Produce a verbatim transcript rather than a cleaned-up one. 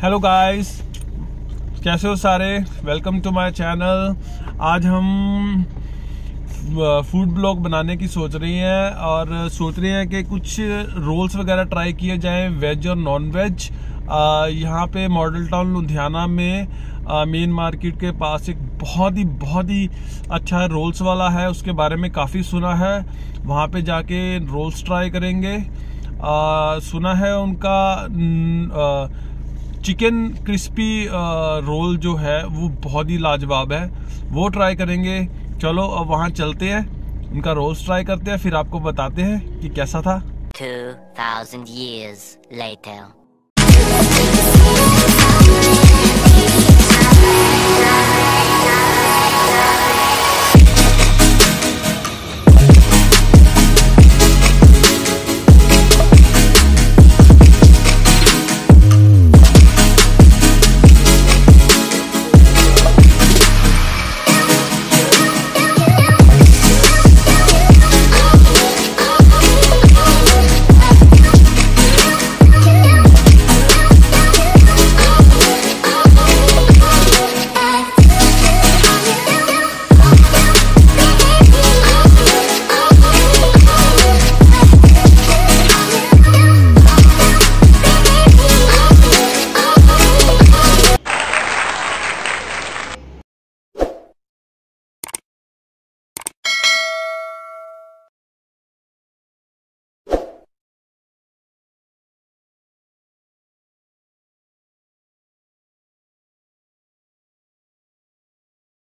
Hello guys, कैसे हो सारे। Welcome to my channel. आज हम फूड ब्लॉग बनाने की सोच रही हैं और सोच रहे हैं कि कुछ रोल्स वगैरह ट्राई किए जाएं, वेज और नॉन वेज। यहाँ पे मॉडल टाउन लुधियाना में मेन मार्केट के पास एक बहुत ही बहुत ही अच्छा रोल्स वाला है, उसके बारे में काफ़ी सुना है। वहाँ पे जाके रोल्स ट्राई करेंगे। आ, सुना है उनका आ, चिकन क्रिस्पी रोल जो है वो बहुत ही लाजवाब है, वो ट्राई करेंगे। चलो अब वहाँ चलते हैं, उनका रोल्स ट्राई करते हैं, फिर आपको बताते हैं कि कैसा था। two thousand years later.